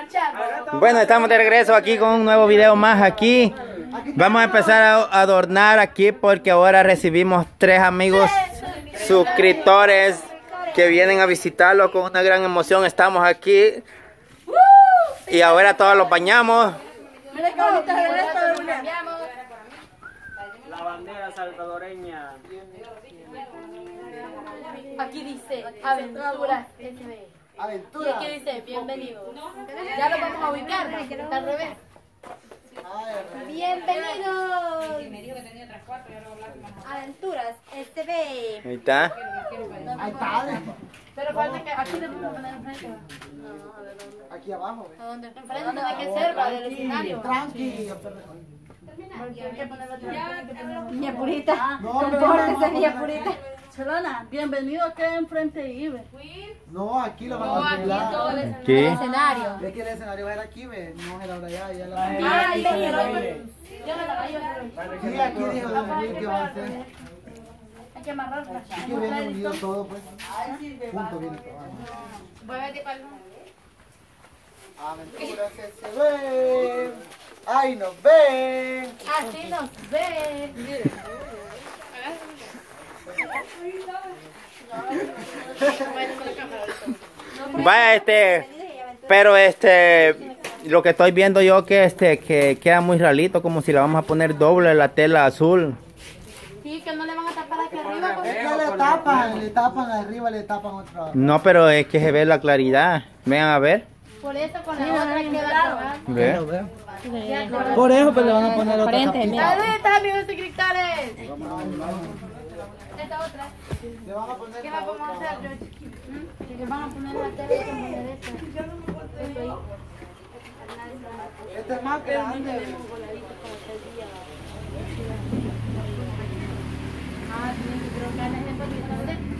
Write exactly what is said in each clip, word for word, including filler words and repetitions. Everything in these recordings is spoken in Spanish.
Bueno, estamos de regreso aquí con un nuevo video más aquí. Vamos a empezar a adornar aquí porque ahora recibimos tres amigos suscriptores que vienen a visitarlo con una gran emoción. Estamos aquí y ahora todos los bañamos. La bandera salvadoreña. Aquí dice Aventuras S B. Aventura. Y aquí dice bienvenidos. Ya lo vamos a ubicar, porque está al revés. Bienvenidos. Aventuras S B. Ahí está. Ahí está. Pero falta que aquí le vamos a poner enfrente. No, a ver dónde. Aquí abajo. ¿A dónde? Enfrente de que cerca del escenario. Tranqui. Hay que ponerlo atrás. Niña purita. No, Compórtese, niña purita. Chelona, bienvenido aquí enfrente de Ibe. No, aquí lo vamos a arreglar. ¿Qué? El escenario. Ve que el escenario va a ir aquí, ve. No era ahora allá. Ya la... Ay, yo me la rayo. Sí, aquí dijo Daniel que va a hacer. Hay que amarrarla. Aquí viene unido todo, pues. Junto viene todo. Muévete para el Aventuras S B. ¡Ay, nos ven! Así nos ve. Vaya, este, pero este, lo que estoy viendo yo que este, que queda muy ralito, como si le vamos a poner doble la tela azul. Sí, que no le van a tapar aquí arriba. Es que le tapan, le tapan arriba, le tapan otra. No, pero es que se ve la claridad. Vean a ver. Por eso con la otra queda Ve. Por eso pues le van a poner otra tapita. ¡Saludos, amigos suscriptores! Esta otra. Le van a poner ¿Qué la vamos a otra. hacer, George? Que van a poner la tele y poner esta. Esto ahí. Este es más grande. Ah, sí, pero que hagan esto que está bien.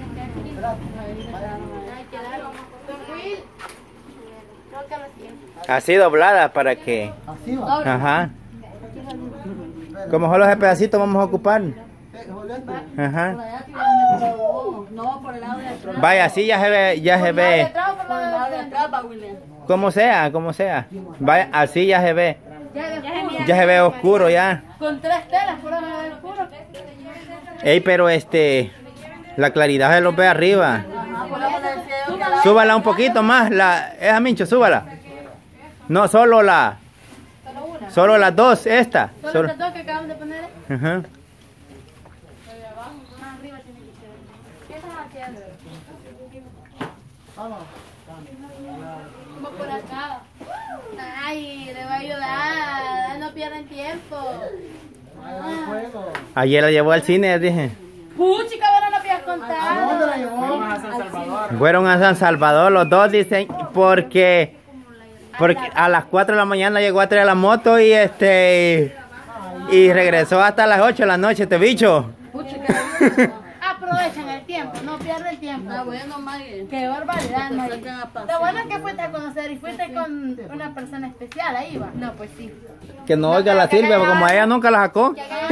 Hay que darlo. Don Will. Creo que lo siento. Así doblada para que. Así va. Ajá. Como solo ese pedacito vamos a ocupar. Eh, Julieta. Ajá. No, por el lado de atrás. Vaya, así ya se ve, ya se ve. Detrás por Por el la lado de de atrás, va William. Como sea, como sea. Vaya, así ya se ve. Ya de oscuro. Ya se ve oscuro ya. Con tres telas, por ahora de oscuro. Ey, pero este, la claridad se lo ve arriba. Súbala un poquito más, la, esa Mincho, súbala. No, solo la, Solo una. solo las dos, esta. Solo Solo. estas dos que acabamos de poner. Ajá. Más arriba tiene que ser. ¿Qué estás haciendo? Vamos. Como por acá. Ay, le voy a ayudar. No pierden tiempo. Ahí va el juego. Ayer la llevó al cine, dije. Puchica, ahora no voy a ¿A dónde la contar. llevó? A San Salvador. Fueron a San Salvador los dos, dicen, porque, porque a las cuatro de la mañana llegó a traer la moto y este, y regresó hasta las ocho de la noche, este bicho. Aprovechan el tiempo, no pierden tiempo. Ah, bueno, Maggie. Qué barbaridad, Mari. Sacan a pasear. Lo bueno es que fuiste a conocer y fuiste con una persona especial, ahí va. No, pues sí. Que no oiga la Silvia, porque como ella nunca la sacó. Lo que sí, yo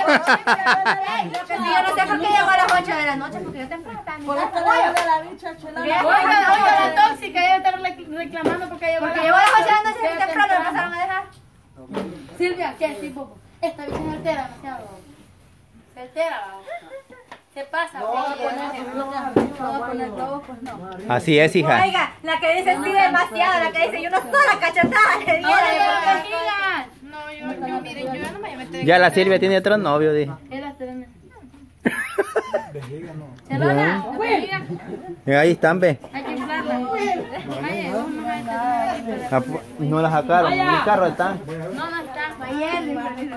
no sé por qué llegó a las ocho de la noche, porque yo temprano estaba en mi Por casa. esto le de la bicha, Chelona. Oiga, oiga, la tóxica, ella está recl- reclamando porque llegó Porque a llegó a las ocho de la noche noche y temprano me pasaron a dejar. Silvia, ¿qué tipo? Esta bicha se altera demasiado. Se altera. ¿Qué pasa? No, Oye, pues, no, así no, lo vamos no. arriba, No, con el abajo. globo, pues no. Así es, hija. Oiga, la que dice sí demasiado, la que dice yo no sola cachetada le dieron. Ahora, amigas. No, yo, yo, miren, yo no me voy a meter. Ya la Silvia tiene otro novio, dije. Él hace de- Vejiga no. Chelona, amiga, Y ahí están, ve. hay que inflarla. Ay, vamos a meter. Ah, pu- No la sacaron, en el carro están. No, no está. Ayer,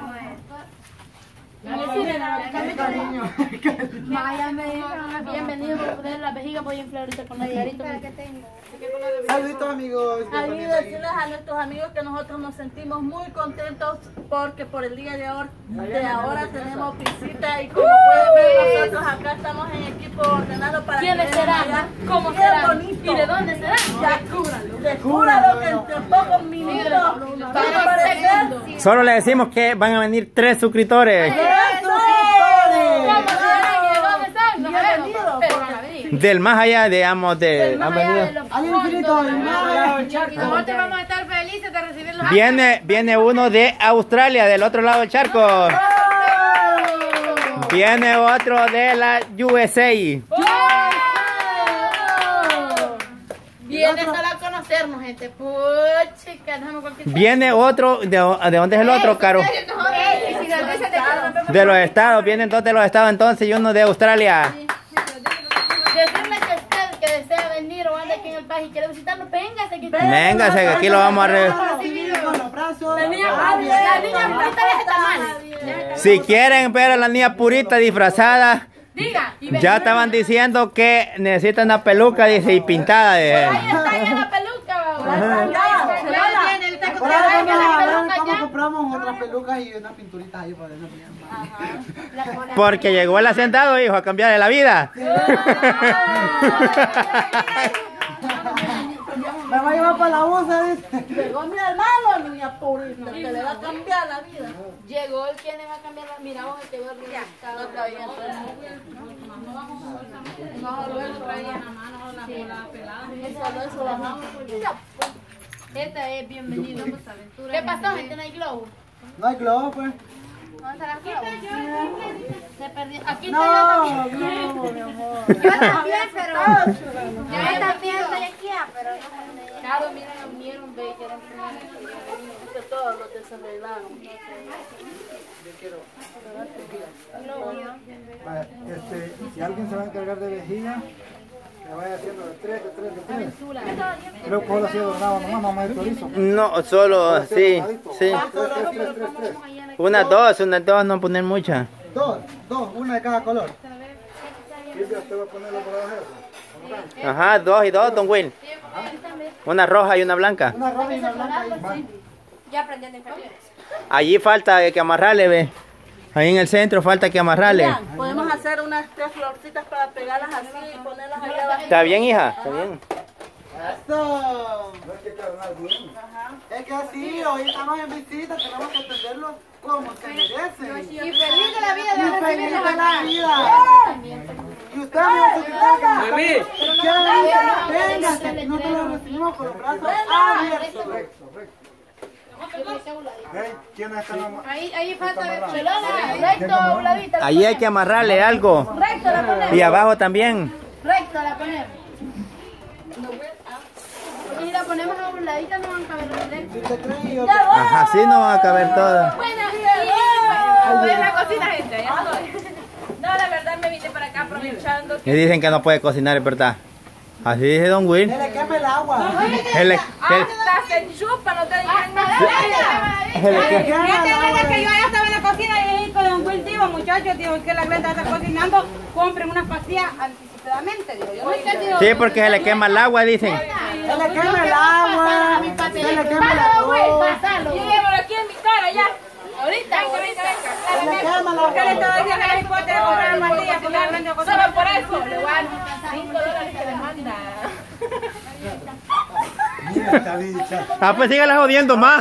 Maya me dijo, bienvenido por poner la vejiga, voy a inflar ahorita con la diarita que tengo. Saluditos, amigos. Ahí decirles a nuestros amigos que nosotros nos sentimos muy contentos porque por el día de ahora, de ahora tenemos visita y como pueden ver nosotros acá estamos en equipo ordenado para ¿Quiénes que serán? vean ¿Cómo bien serán? bonito. ¿Y de dónde serán? Ya, descúbralo que entre pocos minutos van a aparecer. Solo le decimos que van a venir tres suscriptores. ¡Tres suscriptores! ¿Cómo serán? ¿Y de dónde son? No sabemos, Bienvenidos, pero porque van a venir. del más allá, digamos, de... han venido. Al infinito, al mar. Nosotros vamos a estar felices de recibirlos. Viene, viene uno de Australia, del otro lado del charco. Viene otro de la U S A. Viene solo a conocernos, gente. Puchica, déjame cualquier. Viene otro, ¿de, ¿de dónde es el otro, Caro? De los estados, vienen dos de los estados entonces y uno de Australia. Decirle que usted que desea venir o anda aquí en el país y quiere visitarnos, véngase. Que Véngase, que aquí lo vamos a re... Con los brazos. La niña purita ya está mal. Si quieren ver a la niña purita disfrazada, Diga. y ven. ya estaban diciendo que necesita una peluca, dice, y pintada de... Ahí está ya la peluca, Por ahí vamos a ver cómo compramos otras pelucas y unas pinturitas ahí para eso. Porque llegó el hacendado, hijo, a cambiarle la vida. Me va a llevar para la U C A, dice. Llegó mi hermano, niña purita, que le va a cambiar la vida. Llegó el que le va a cambiar la mira, vos que veo el No está bien, No, luego traía la mano la pelada. solo eso bajamos. Esta es bienvenido a las aventuras. ¿Qué pasó, gente? ¿No hay globo? No hay globo, pues. ¿Dónde está la globo? Se perdió. Aquí No, estoy yo también. globo, mi amor. Yo también, pero... Yo también estoy aquí, pero no. Claro, miren, nos unieron, ve, que eran Que todos los desarreglaron. Vaya, este, si alguien se va a encargar de vejiga, que vaya haciendo de tres, de tres, de tres. Creo que solo ha sido donado nomás, no más de chorizo. No, solo, sí, sí. Tres, tres, tres, tres, tres. Unas dos, unas dos, no poner muchas. Dos, dos, una de cada color. Silvia, usted va a ponerlo por abajo. Ajá, dos y dos, don Will. Una roja y una blanca. Una roja y una blanca ahí. Ya aprendiendo inferiores. Allí falta que amarrarle, ve. Ahí en el centro falta que amarrarle. Mira, podemos hacer unas tres florcitas para pegarlas así y ponerlas allá abajo. ¿Está bien, hija? ¿Está bien? Eso. No es que cargar bien. Es que así, hoy estamos en visita, tenemos que atenderlos como se merecen. Y feliz de la vida de Y feliz recibirlos de la acá. vida. Y usted, amigo, véngase, nosotros lo recibimos con los brazos abiertos. Correcto, correcto. Hey, ¿quiénes están ama- Ahí, ahí falta ver pelona, recto, a un ladito. Allí hay que amarrarle algo. Recto la ponemos. Y abajo también. Recto la ponemos. Y la ponemos a un ladito, no van a caber los lentes. Si te crees, yo Ajá, así no van a caber todas. Bueno, Voy a la cocina, gente. Ya estoy. No, la verdad me vine para acá aprovechando. Y dicen que no puede cocinar, es verdad. Así dice don Will. se le quema el agua. Él le- él- Hasta se enchupa, no te digan nada. él le- Se le quema el Fíjate, agua. que yo allá estaba en la cocina y con un cultivo, muchachos, digo que la Glenda está cocinando, compren unas pastillas anticipadamente, digo yo. Sí, porque se le quema el agua, dicen. Se le quema el agua. Se le quema el agua. Llévalo aquí en mi cara ya. Ahorita, ahorita. Se le quema el ¿Qué le agua. estaba diciendo a la hipote de comprar pastillas? Porque la Glenda Solo cocinando. por eso. Le voy a dar cinco dólares que le manda. Mira esta dicha. Ah, pues sígala jodiendo más.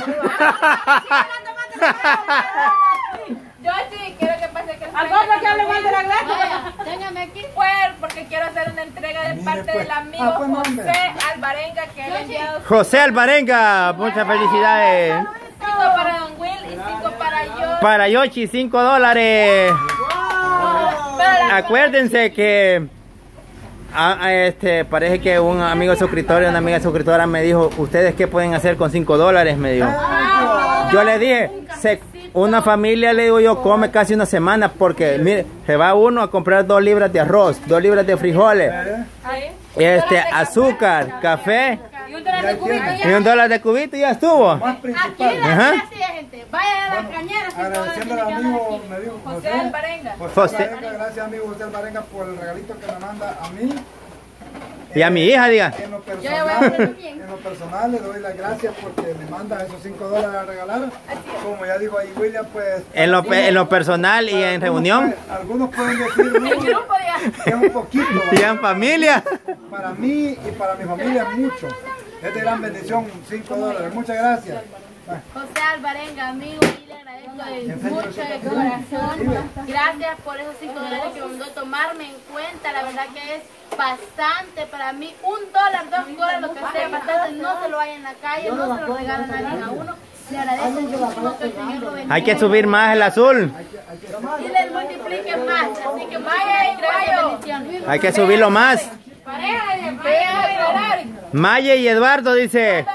Yo sí quiero que pase que el Al gordo que hable mal de la Glenda. téngame aquí. Fuer, porque quiero hacer una entrega de Mire, parte pues. del amigo Ah, pues, hombre. José Alvarenga que le ha enviado José Alvarenga, muchas felicidades. cinco para Don Will y cinco para yo. Para Yoshi, cinco dólares. Para la- Acuérdense que ah, ah, este, parece que un amigo suscriptor y una amiga suscriptora me dijo, ¿ustedes qué pueden hacer con cinco dólares? Me dijo. Yo le dije, se- una familia, le digo yo, come casi una semana porque, mire, se va uno a comprar dos libras de arroz, dos libras de frijoles, este, azúcar, café Y un dólar de cubito y ya. un dólar de cubito y ya estuvo. Más Aquí principal. la Ajá. así de gente. Vaya a la cañera. si Agradeciendo al todo amigo, tiene que me dijo José José. Alvarenga. José José. Alvarenga, gracias amigo José Alvarenga por el regalito que me manda a mí. Y a mi hija, diga. En lo voy a personal, hacer bien. en lo personal le doy las gracias porque me manda esos cinco dólares a regalar. Como ya dijo ahí William, pues... En lo, pe- en lo personal y en algunos reunión pueden- algunos pueden decir mucho, Grupo de que es un poquito. y ¿verdad? en familia. Para mí y para mi familia mucho. Es de gran bendición, cinco dólares. Muchas gracias. José Alvarenga, amigo, y le agradezco de mucho de corazón. Gracias por esos cinco dólares que me mandó tomarme en cuenta. La verdad que es bastante para mí. Un dólar, dos dólares, lo que sea, bastante. No se lo hay en la calle, no se lo regalan a alguien a uno. Le agradezco muchísimo que el Señor lo bendiga. Hay que subir más el azul. Y les multiplique más. Así que vaya y gracias, bendiciones. Hay que subirlo más. Pareja de pareja. Maya y Eduardo dice.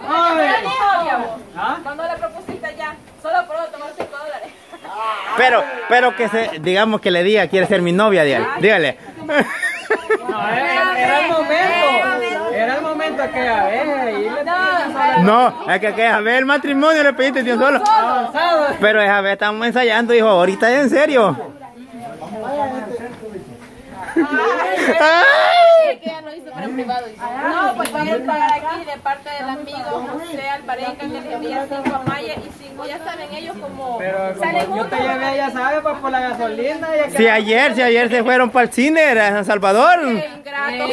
Cuando le propusiste ya, solo por tomar cinco dólares. Pero, pero que se, digamos que le diga, quiere ser mi novia, dígale. dígale. No, era, era el momento. Era el momento que a ver. Y le No, es que, que a ver el matrimonio le pediste tío solo. Pero esa vez estamos ensayando, dijo, ahorita es en serio. Ay, que ya lo hizo para privado. No, pues voy a pagar aquí de parte del amigo José Alvarenga, que le envía cinco a Maya y cinco, ya saben ellos como Pero salen como yo te juntos. llevé, ya sabes, pues por la gasolina. Ya Si ayer, si ayer se fueron para el cine, era en San Salvador. Qué ingrato.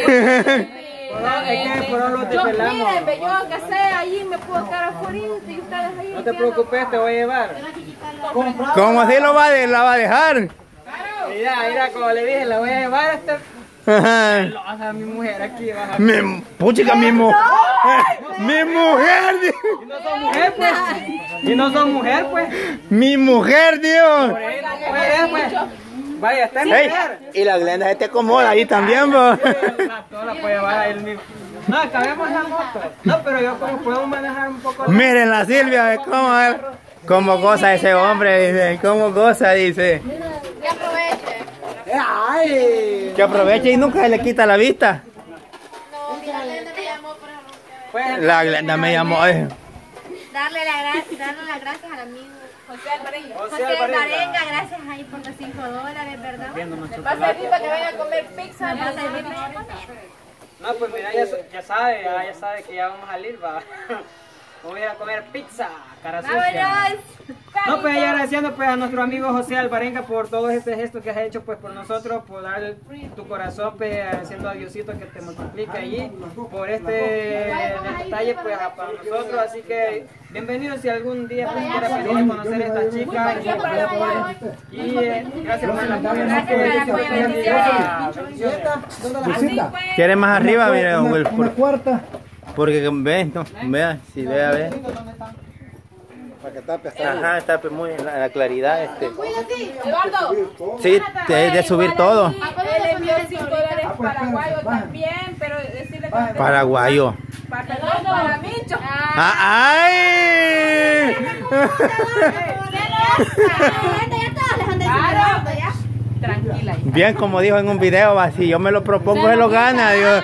Yo, miren, ve, yo aunque sea allí me puedo quedar afuera y ustedes ahí. no te preocupes, te voy a llevar. ¿Cómo así lo va, a de- la va a dejar? Mira, mira, como le dije, la voy a llevar a este... Ajá. A mi mujer aquí, vas a... Mi, puchica, mi mujer. Mi mujer, Dios. Y no son mujer, pues. Y no son mujer, pues. Mi mujer, Dios. Por ahí no mujer, pues. Vaya, está en Ey, mujer. y la Glenda se te acomoda ahí también, vos. La toda la puede llevar a él mismo. No, acabemos la moto. No, pero yo como puedo manejar un poco... Miren la Silvia, cómo, cómo goza ese hombre, dice. Cómo goza, dice. Que aproveche. ¡Ay! Que aproveche y nunca se le quita la vista. No, mira, Glenda me llamó por favor. Pues, La Glenda me llamó. eh. Darle, la gra- darle las gracias al amigo José Alvarenga. José José Alvarenga. Alvarenga, gracias ahí por los cinco dólares, ¿verdad? Va a servir para que vayan a comer pizza. Me va a servir. no, pues mira, ya, ya sabe, ya, ya sabe que ya vamos a salir, va. Voy a comer pizza, cara sucia. ¡Vámonos! No, pues ya agradeciendo pues a nuestro amigo José Alvarenga por todo este gesto que has hecho pues por nosotros, por dar tu corazón, pues agradeciendo a Diosito que te multiplique allí, por este detalle pues a- para nosotros, así que bienvenidos si algún día pues quieras venir a conocer a esta chica y eh, gracias por el apoyo. Así que, Lucita, ¿Quiere más arriba? Mire, don una, Will, una por- cuarta. porque ve, no, vea, si ve, a ver. Para que tape hasta Ajá, está pues, muy en la, en la claridad. Este. Eduardo, Sí, de, de subir todo. él envió cinco dólares paraguayos también, pero decirle que Paraguayo. para perdón para Micho. Ah, ¡ay! Tranquila. Bien, como dijo en un video, va, si yo me lo propongo, se lo gana, Dios.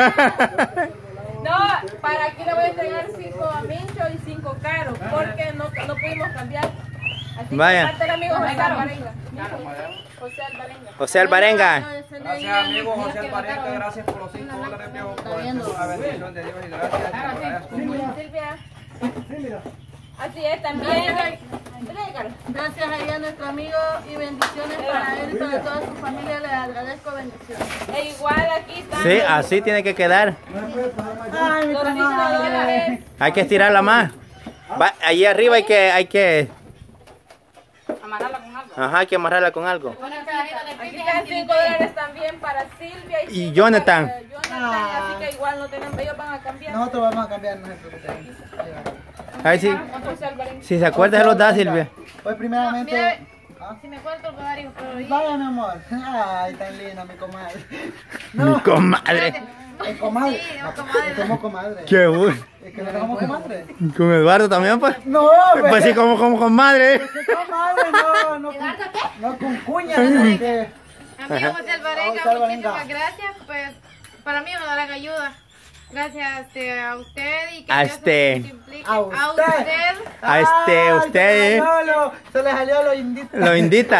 No, para aquí le voy a entregar cinco a Mincho y cinco Caro, porque no, no pudimos cambiar. Así Vaya. que parte el amigo José Alvarenga. José Alvarenga. José Alvarenga. Gracias amigo José Alvarenga, gracias por los cinco dólares, viejo, por la bendición de Dios y gracias. Silvia. Así es, también. Gracias ahí a nuestro amigo y bendiciones para él y para toda su familia. Le agradezco bendiciones. E igual aquí están Sí, así tiene que quedar. los cinco dólares. Hay que estirarla más. Va, allí arriba hay que, hay que. Amarrarla con algo. Ajá, hay que amarrarla con algo. Aquí están cinco dólares también para Silvia y, Y cinco Jonathan. para Jonathan, así que igual no tienen, ellos van a cambiar. Nosotros vamos a cambiar, no se preocupen. Ahí sí. José Alvarenga. Si se acuerda, se los da, Silvia. Pues primeramente... Mira, ¿Ah? si me cuento el horario, pero Vaya, mi amor. Ay, tan linda mi comadre. Mi comadre. ¿Es comadre? Sí, no, comadre. Somos comadre. Qué bueno. ¿Es que no somos comadre? Con Eduardo también, pues. No, Pues sí, como, como con madre. ¿qué comadre? No, no. ¿Eduardo qué? No, con cuña. No, que... Amigo José Alvarenga, José Alvarenga. muchísimas gracias. Pues para mí me darán ayuda. Gracias este, a usted y que A Dios se este. multiplique. A A usted. usted. A este, Ay, usted. Se le salió lo, se le salió lo indito. Lo invita.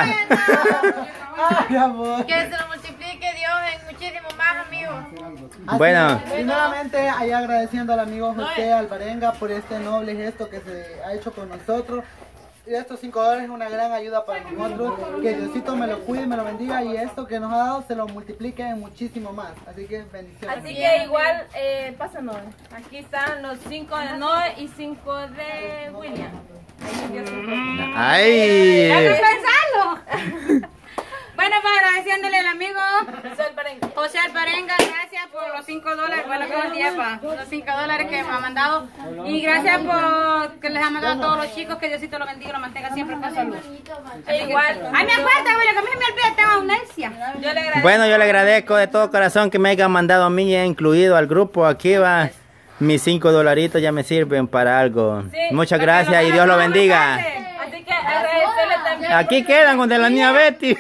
Ay, amor. Que se lo multiplique Dios en muchísimo más, amigos. Así Bueno. que, primeramente, ahí agradeciendo al amigo José Alvarenga por este noble gesto que se ha hecho con nosotros. Y estos cinco dólares es una gran ayuda para nosotros. Que Diosito me lo cuide, me lo bendiga y esto que nos ha dado se lo multiplique en muchísimo más. Así que bendiciones. Así que igual, eh, pasa Noé. Aquí están los cinco de Noé y cinco de William. Ay. Hay que pensarlo. Bueno, pues agradeciéndole al amigo José Alvarenga, gracias por los cinco dólares, bueno, que los lleva, los cinco dólares que me ha mandado. Y gracias por que les ha mandado a todos los chicos, que Diosito los bendiga y los mantenga siempre con salud. Igual. Ay, me acuerdo, güey, que a mí se me olvida, tengo amnesia. Yo le agradezco. Bueno, yo le agradezco de todo corazón que me hayan mandado a mí, incluido al grupo. Aquí va, mis cinco dolaritos ya me sirven para algo. Sí, Muchas para gracias que y nos Dios lo vamos bendiga. tarde. Así que agradecerle también. Aquí quedan donde la niña Betty.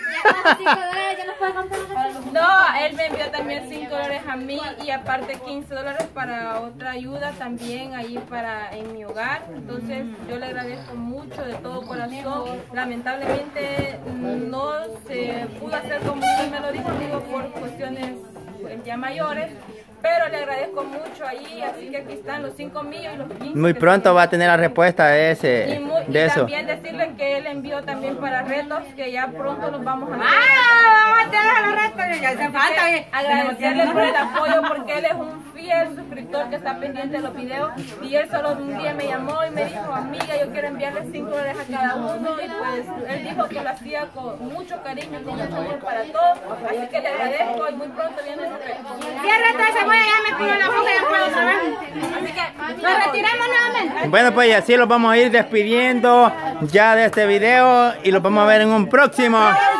No, él me envió también cinco dólares a mí y aparte quince dólares para otra ayuda también ahí para en mi hogar. Entonces yo le agradezco mucho de todo corazón. Lamentablemente no se pudo hacer como usted me lo dijo, digo, por cuestiones pues, ya mayores. Pero le agradezco mucho ahí, así que aquí están los cinco míos y los quince. Muy pronto va a tener la respuesta de ese, Y, muy, y de eso. también decirle que él envió también para retos, que ya pronto los vamos a hacer. Ah, vamos a tener los restos, ya se falta. Agradecerle por el apoyo porque él es un fiel suscriptor que está pendiente de los videos y él solo un día me llamó y me dijo, amiga, yo quiero enviarle cinco dólares a cada uno y pues él dijo que lo hacía con mucho cariño y con mucho amor para todos, así que le agradezco y muy pronto viene el reto. Cierra esta cebolla, ya me pongo la boca, ya puedo saber. Así que nos retiramos nuevamente. Bueno, pues y así los vamos a ir despidiendo ya de este video y los vamos a ver en un próximo